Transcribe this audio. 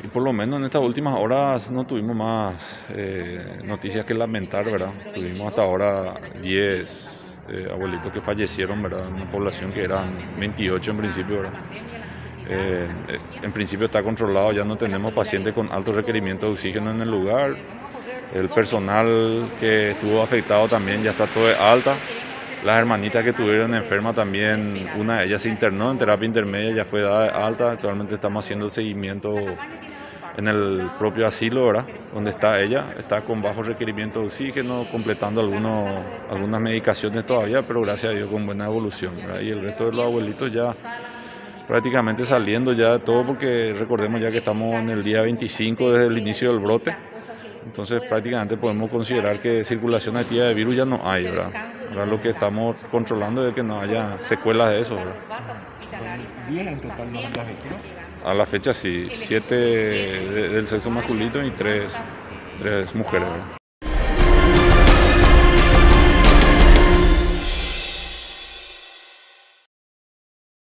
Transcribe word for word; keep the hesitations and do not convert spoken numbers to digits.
Y por lo menos en estas últimas horas no tuvimos más eh, noticias que lamentar, ¿verdad? Tuvimos hasta ahora diez eh, abuelitos que fallecieron, ¿verdad? En una población que eran veintiocho en principio, ¿verdad? Eh, en principio está controlado, ya no tenemos pacientes con alto requerimiento de oxígeno en el lugar. El personal que estuvo afectado también ya está todo de alta. Las hermanitas que estuvieron enfermas también, una de ellas se internó en terapia intermedia, ya fue dada de alta. Actualmente estamos haciendo el seguimiento en el propio asilo, ¿verdad? Donde está ella, está con bajo requerimiento de oxígeno, completando algunos, algunas medicaciones todavía, pero gracias a Dios con buena evolución, ¿verdad? Y el resto de los abuelitos ya prácticamente saliendo ya de todo, porque recordemos ya que estamos en el día veinticinco desde el inicio del brote. Entonces prácticamente podemos considerar que circulación activa de virus ya no hay, ¿verdad? Ahora lo que estamos controlando es que no haya secuelas de eso, ¿verdad? Son diez en total las víctimas. A la fecha sí, siete de- del sexo masculino y tres, tres mujeres, ¿verdad?